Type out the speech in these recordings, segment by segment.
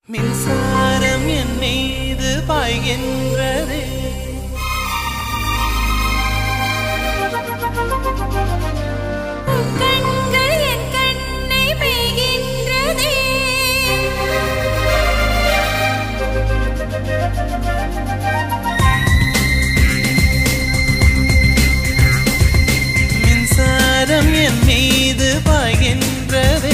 மின்சாரம் என் மீது பாய்கின்றதே, கண்கள் என் கண்ணை மேய்கின்றதே. மின்சாரம் என் மீது பாய்கின்றதே,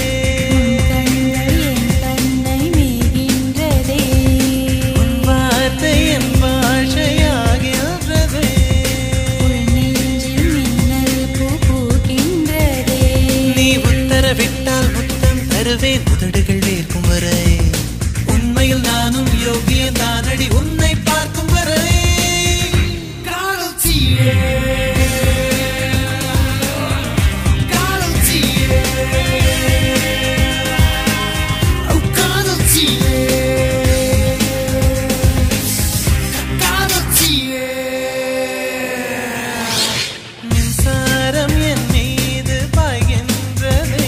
உதடுகள் வேர்க்கும் வரை உண்மையில் நானும் யோகியன் தானடி உன்னை பார்க்கும் வரை. காதல் தீயே, காதல் தீயே, காதல் தீயே, காதல் தீயே. மின்சாரம் என் மீது பாய்கின்றதே,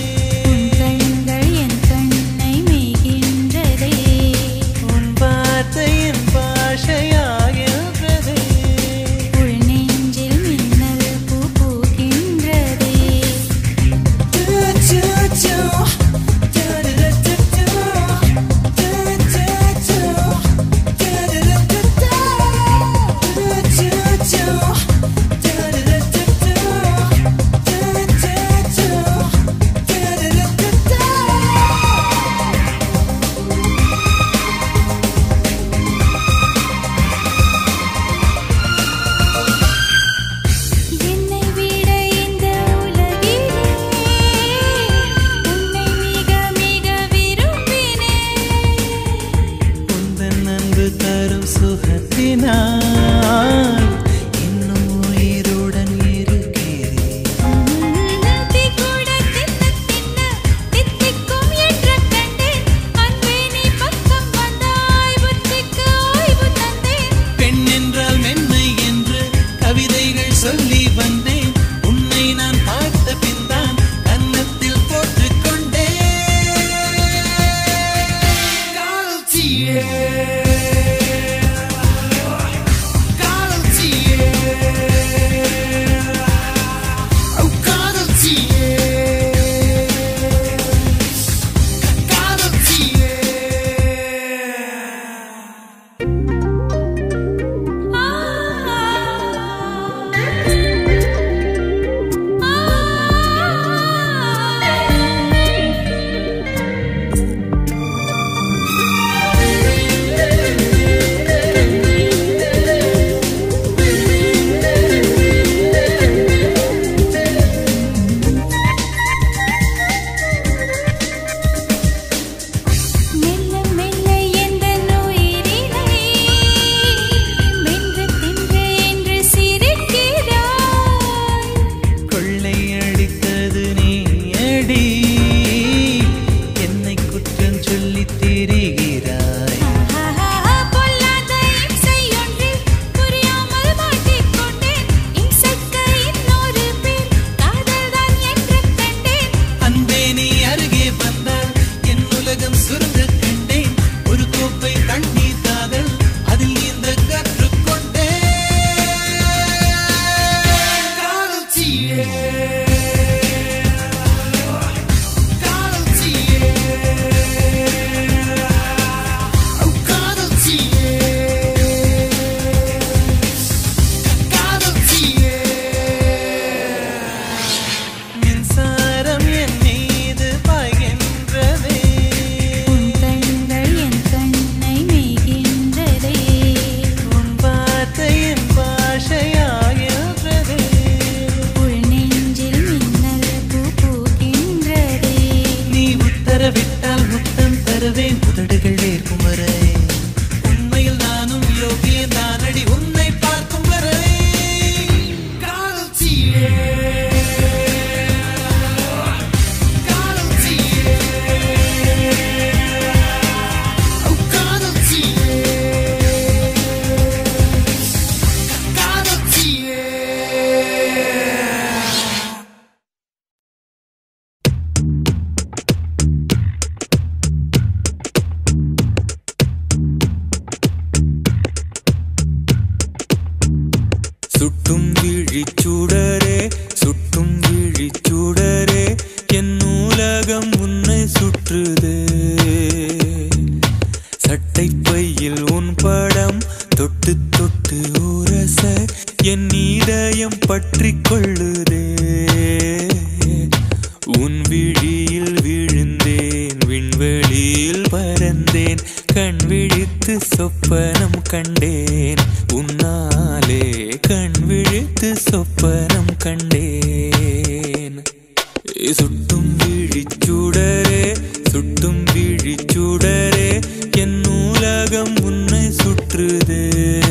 சொல்லி வந்தேன் உன்னை நான் பார்த்த பின்தான் கன்னத்தில் போட்டுக்கொண்டேன். காதல் தீயே, காதல் தீயே, காதல் தீயே, காதல் தீயே. விட்டால் முத்தம் தருவேன் உதடுகள் வேர்க்கும் வரை உண்மையில் நானும் யோகியன் தானடி உன்னை பார்க்கும் வரை. காதல் தீயே, காதல் தீயே, காதல் தீயே, காதல் தீயே. தொட்டு தொட்டு உரச என் இதயம் பற்றிக் கொள்ளுதே. உன் விழியில் விழுந்தேன், விண்வெளியில் பறந்தேன், கண் விழித்து சொப்பனம் கண்டேன். உன்னாலே கண் விழித்து சொப்பனம் கண்டேன். சுட்டும் விழிச்சுடரே, சுட்டும் விழிச்சுடரே, என் உலகம் உன்னை சுற்றுதே.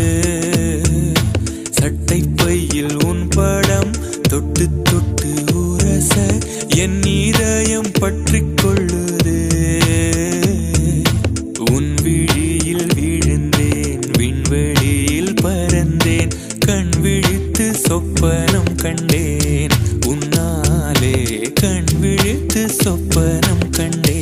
சட்டை பையில் உன் படம் தொட்டு தொட்டு உரச என் இதயம் பற்றிக் கொள்ளுதே. உன் விழியில் விழுந்தேன், விண்வெளியில் பறந்தேன், கண் விழித்து சொப்பனம் கண்டேன். உன்னாலே கண் விழித்து சொப்பனம் கண்டேன்.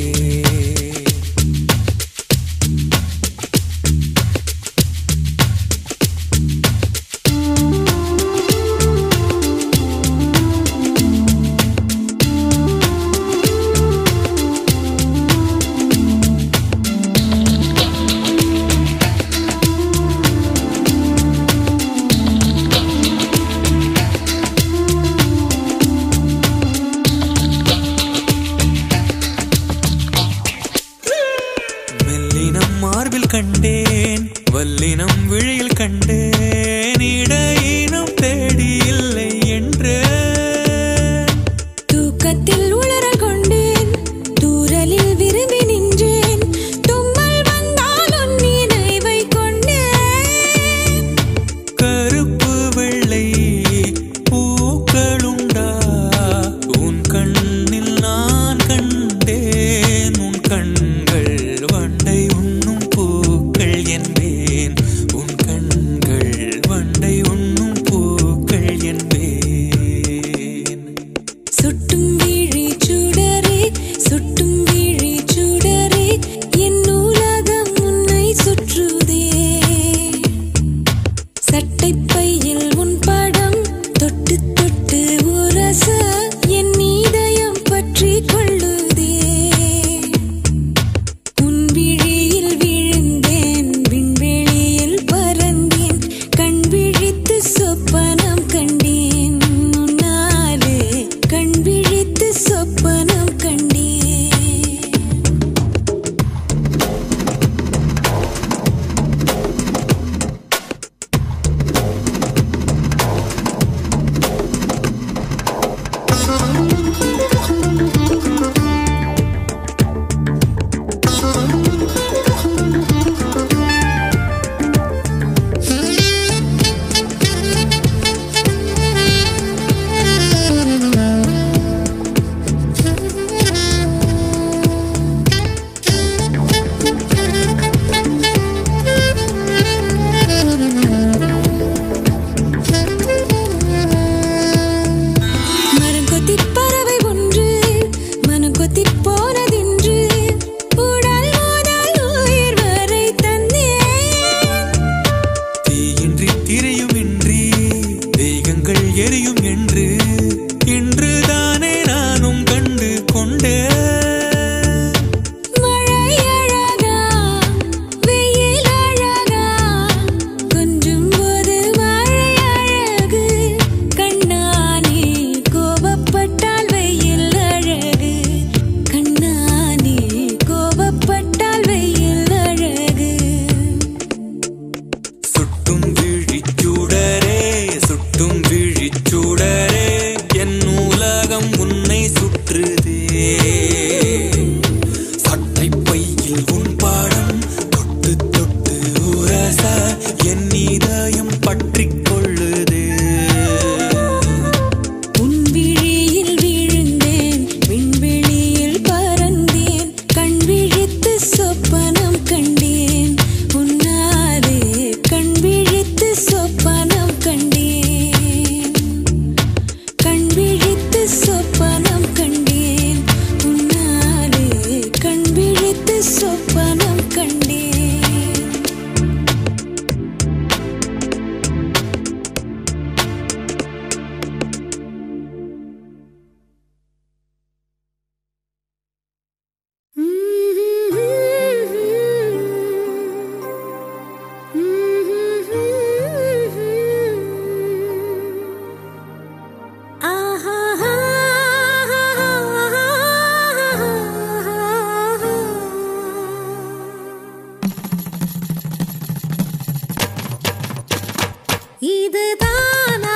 மார்பில் கண்டேன், வல்லினம் விழியில் கண்டேன், இடையினம் தேடி இல்லை என்று. தூக்கத்தில் உளறல் கொண்டேன், தூரலில் விரும்பி நின்றேன், தும்மல் வந்தால் உன் நினைவை கொண்டேன். கருப்பு வெள்ளை பூக்களுண்டா உன் கண்ணில் நான் கண்டேன். உன் கண்கள் வண்டை உண்ணும் பூக்கள் என்பேன். உன் கண்கள் வண்டை உண்ணும் பூக்கள் என்பேன். இதுதானா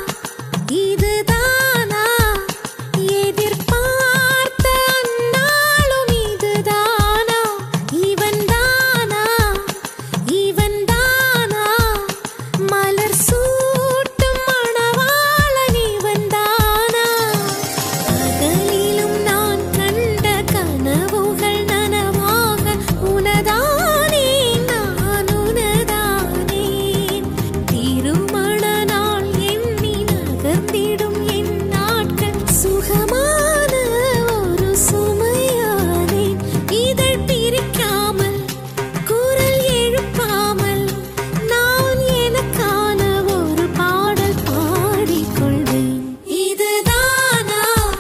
இதுதானா எதிர்பார்த்த அந்நாளும் இதுதானா இவன்தானா இவன்தானா மலர் சூட்டும் மணவாளன் இவன்தானா பகலிலும் நான் கண்ட கனவுகள் நனவாக உனதானே நான் உனதானே திருமண நாள் எண்ணி நகர்ந்திடும் என் நாட்கள் சுகமான ஒரு சுமையானேன் இதழ் பிரிக்காமல் குரல் எழுப்பாமல் நான் எனக்கான ஒரு பாடல் பாடிக்கொள்வேன் இதுதானா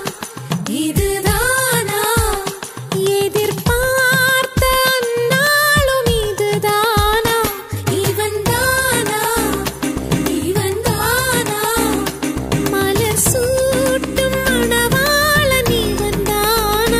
இதுதானா எதிர்பார்த்த அந்நாளும் இதுதானா இவன்தானா இவன்தானா மலர் சூட்டும் மணவாளன் இவன்தானா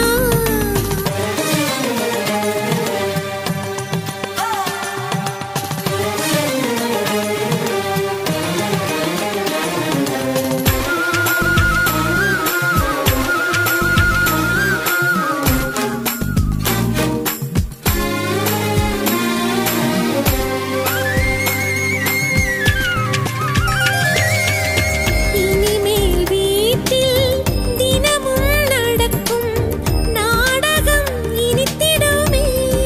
இனிமேல் வீட்டில் தினமும் நடக்கும் நாடகம் இனித்திடுமே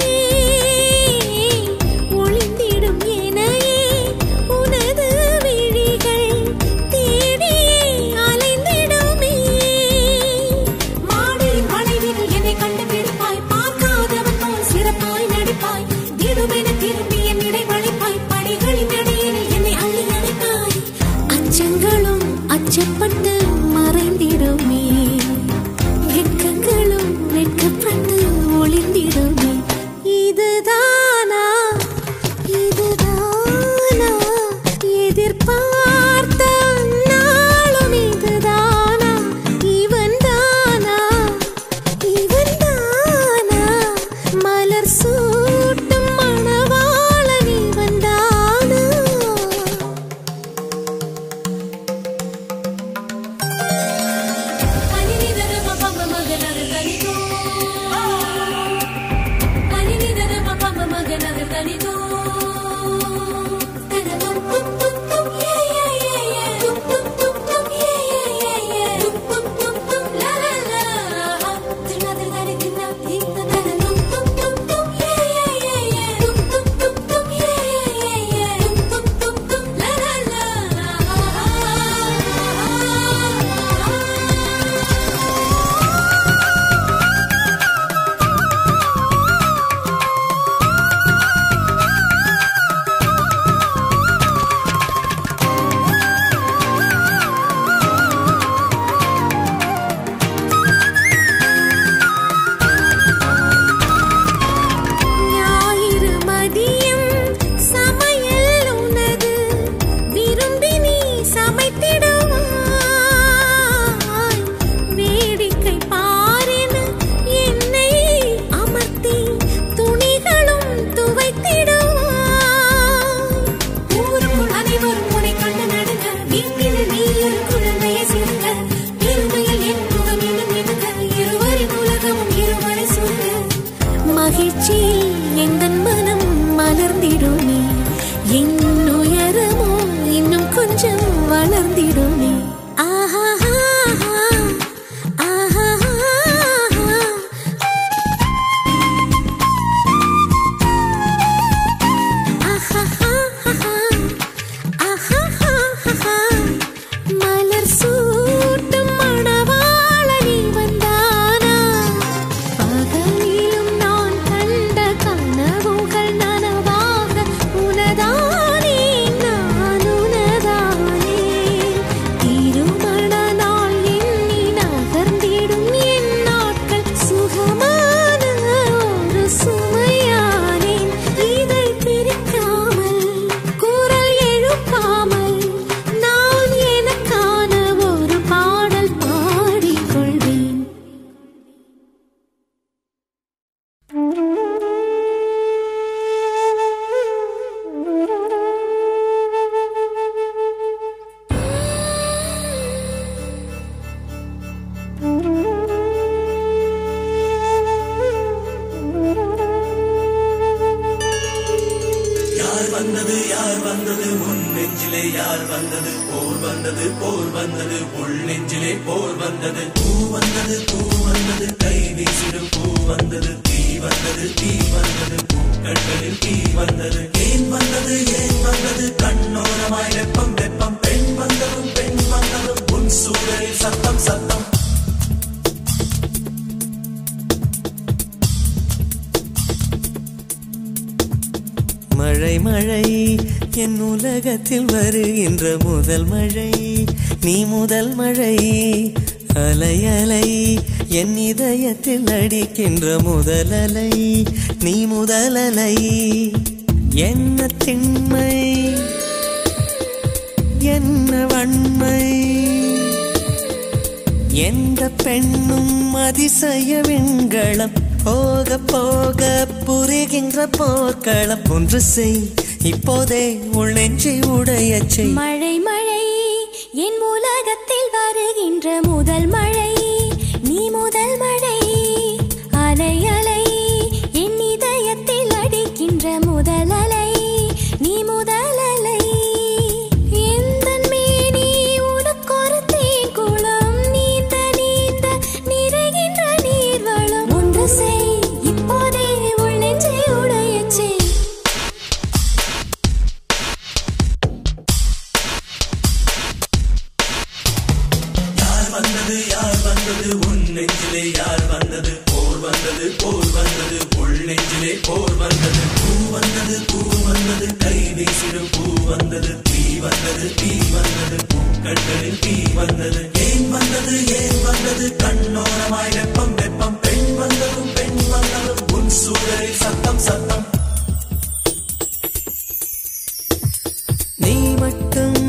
ஒளிந்திடும் எனையே உனது விழிகள் தேடியே அலைந்திடுமே மாடியின் வளைவில் என்னை கண்டுபிடிப்பாய் பார்க்காதவன் போல் சிறப்பாய் நடிப்பாய் திடுமென திரும்பி என் இடை வளைப்பாய் படிகளின் இடையில் என்னை அள்ளி அணைப்பாய் அச்சங்களும் அச்சப்பட்டு மறைந்திடுமே வெட்கங்களும் வெட்கப்பட்டு ஒளிந்திடுமே இதுதானா இதுதானா எதிர்பார்த்த அந்நாளும் இதுதானா இவன்தானா இவன்தானா மலர் சூட்டும் மணவாளன் இவன்தானா ஞாயிறு மதியம் சமையல் உனது விரும்பி நீ சமைத்திடுவாய் வேடிக்கை பாரென என்னை அமர்த்தி துணிகளும் துவைத்திடுவாய் ஊருக்குள் அனைவரும் உன்னை கண்டு நடுங்க வீட்டில் நீ ஒரு குழந்தையை சிறுங்க பெருமையில் என் முகம் இன்னும் மினுங்க இருவரின் உலகமும் இருவரை சொல்க மகிழ்ச்சியில் எந்தன் மனம் மலர்ந்திடுமே என் உயரமோ இன்னும் கொஞ்சம் வளர்ந்திடுமே ஆஹா ஆஹா மலர் சூட்டும் மணவாளன் இவன்தானா பகலிலும் நான் கண்ட கனவுகள் நனவாக உனதானே நான் உனதானே திருமண நாள் மழை மழை என் உலகத்தில் வருகின்ற முதல் மழை நீ முதல் மழை அலை அலை என் இதயத்தில் அடிக்கின்ற முதல் அலை நீ முதல் அலை என்ன திண்மை என்ன வன்மை எந்த பெண்ணும் அதிசய விண்களம் போக போக புரிகின்ற போர்க்களம் ஒன்று செய் இப்போதே உள் நெஞ்சை உடையச் செய் மழை மழை என் உலகத்தில் வருகின்ற முதல் மழை நீ முதல் மழை அலை அலை என் இதயத்தில் அடிக்கின்ற முதல் அலை நீ முதல் அலை எந்தன் மேனி உனக்கொரு தேங்குளம் நீந்த நீந்த நிறைகின்ற நீர்வளம் ஒன்று செய் இப்போதே உள் நெஞ்சை உடையச் செய் நீ மட்டும்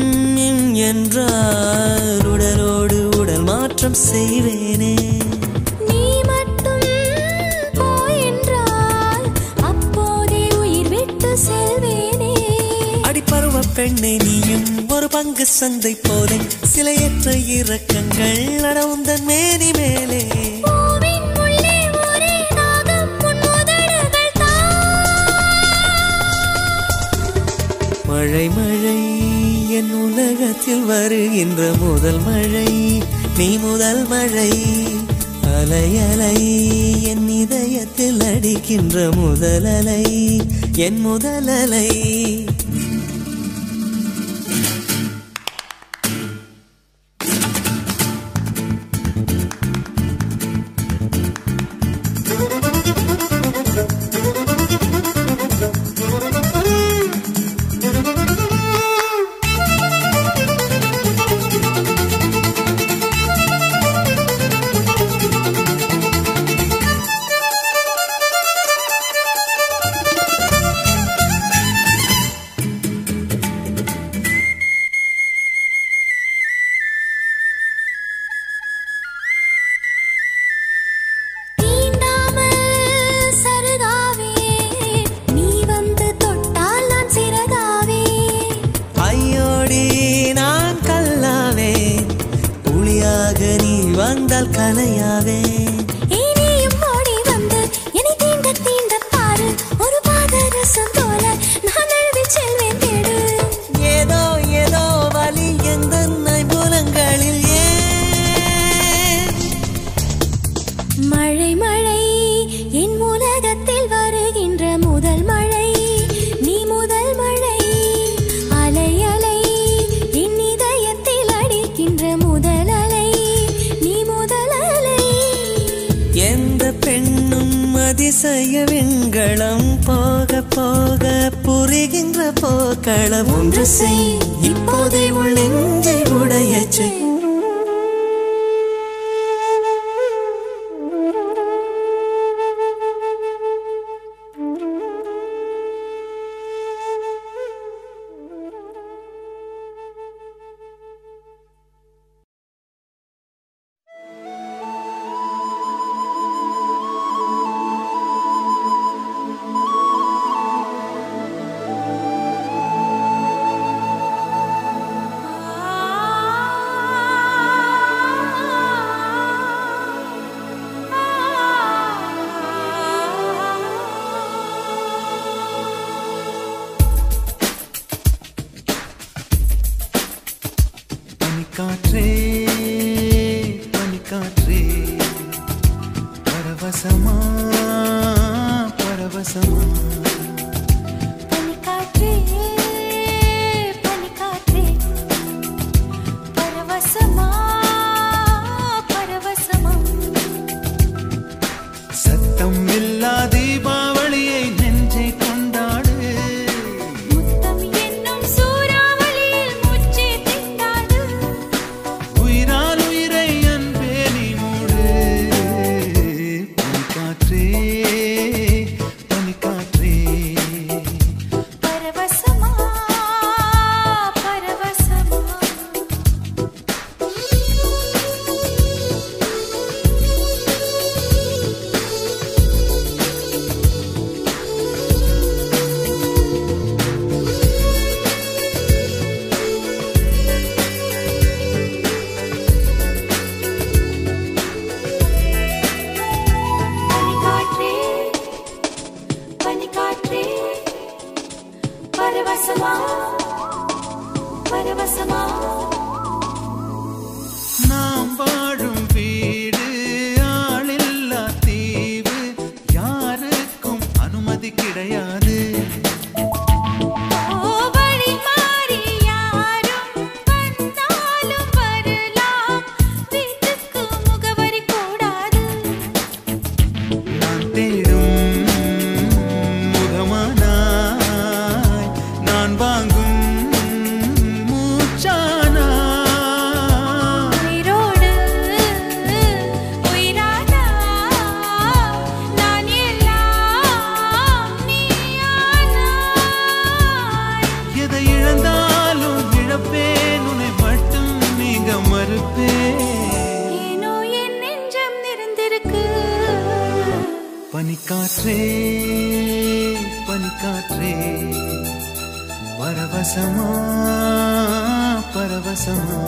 என்றால் உடலோடு உடல் மாற்றம் செய்வேனே நீ மட்டும் போ என்றால் அப்போதே உயிர் விட்டு செல்வேனே அடிப்பருவ பெண்ணை நீயும் ஒரு பங்கு சந்தை போலே சிலையற்ற இறக்கங்கள் நடவுந்தன் மேனி மேலே பூவின் உள்ளே ஒரே தாகம் உன் உதடுகள் மழை மழை என் உலகத்தில் வருகின்ற முதல் மழை நீ முதல் மழை அலை அலை என் இதயத்தில் அடிக்கின்ற முதல் அலை என் முதல் அலை வந்தால் கலையாவே இனியும் ஓடி வந்து என்னை தீண்ட தீண்ட பாரு ஒரு பாதரசம் போல நான் எழுதி செல்வேன் தேடு ஏதோ ஏதோ வலி எந்த புலங்களில் ஏன் மழை மழை என் உலகத்தில் வருகின்ற முதல் மழை நீ முதல் மழை அலை அலை என் இதயத்தில் அடிக்கின்ற முதல் அலை நீ முதல் அலை எந்த பெண்ணும் அதிசய விண்களம் போக போக புரிகின்ற போக்களம் ஒன்று செய் இப்போதே உள் நெஞ்சை உடையச் செய் பனிக்காற்றே பனிக்காற்றே பரவசமா பரவசமா சத்தம் இல்லா தீபாவளியை நெஞ்சை கொண்டாடு முத்தம் என்னும் சூறாவளியில் மூச்சை திண்டாடு உயிரால் உயிரை அன்பே நீ மூடு பனிக்காற்றே பனிக்காற்றே பரவசமா பரவசமா பனிக்காற்றே பனிக்காற்றே பரவசமா பரவசமா நாம் வாழும் வீடு ஆளில்லா தீவு யாருக்கும் அனுமதி கிடையாது வழி மாறி யாரும் வந்தாலும் வரலாம் வீட்டுக்கு முகவரி கூடாது நான் தேடும் முகமானாய் நான் வாங்கும் மூச்சானாய் உயிரோடு உயிரானா நான் எல்லாம் நீயானாய் எதை இழந்தாலும் இழப்பேன் உன்னை மட்டும் நீங்க மறுப்பேன் ஏனோ என் நெஞ்சம் நிறைந்திருக்கு பனிக்காற்றே பனிக்காற்றே பரவசமா பரவசமா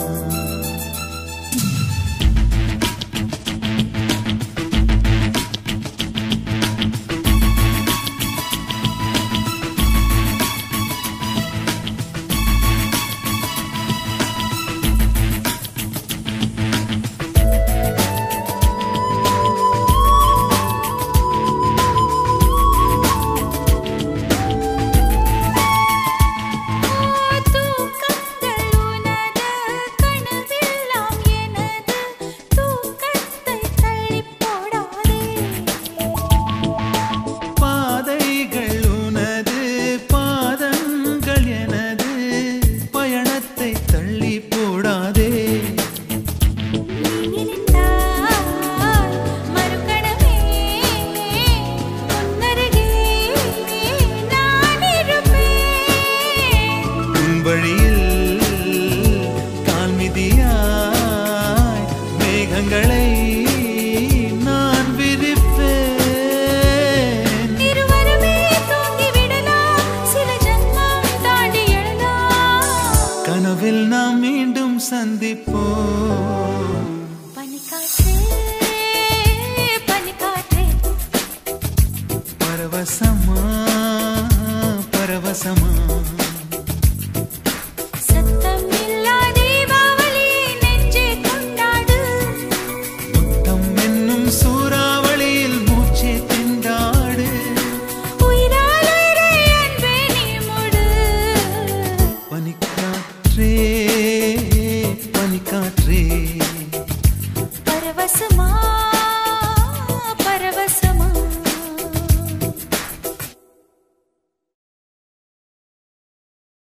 தூக்கங்கள் உனது கனவெல்லாம் எனது தூக்கத்தை தள்ளிப் போடாதே பாதைகள் உனது பாதங்கள் எனது பயணத்தை தள்ளி போடாதே நீ நினைத்தால் மறுகணமே உன்னருகே நான் இருப்பேன் உன் வழியில் கால்மிதியாய் மேகங்களை நான் விரிப்பேன் இருவருமே தூங்கி விடலாம் சில ஜன்மம் தாண்டி எழலாம் கனவில் நாம் மீண்டும் சந்திப்போம் பனிக்காற்றே பனிக்காற்றே பரவசமா பரவசமா